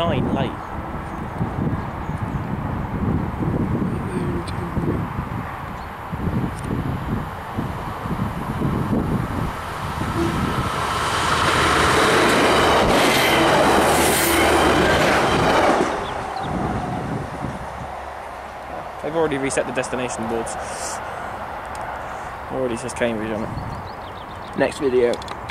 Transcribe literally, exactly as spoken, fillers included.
nine late. They've already reset the destination boards. Already says Cambridge on it. Next video.